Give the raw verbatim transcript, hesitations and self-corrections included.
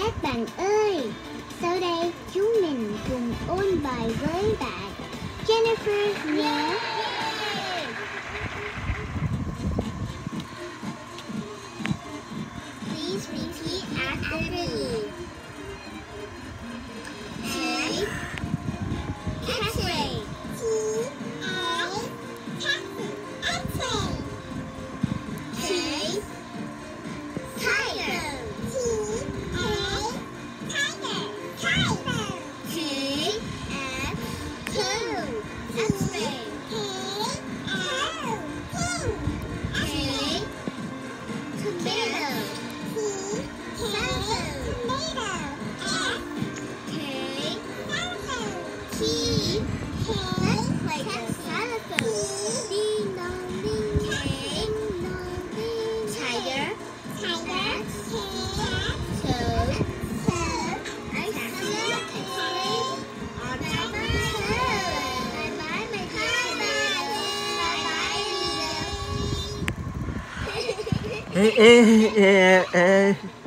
Các bạn ơi, sau đây chúng mình cùng ôn bài với bạn Jennifer nhé. Please repeat after me. A. X-ray. T. A. Taxi. X-ray. T. Tiger. T. A. Tiger. Tiger. T. F. Two. X-ray. K. O. Two. K. Tomato. T. Tomato. Tomato. F. K. T. Let's play the xylophone. Ding dong ding. K. Ding. Tiger. Tiger. Cat. Toad. Toad. X-ray. X-ray. On top of the toad. Bye bye, my dear. Bye bye, Leo. Ê, ê, ê, ê.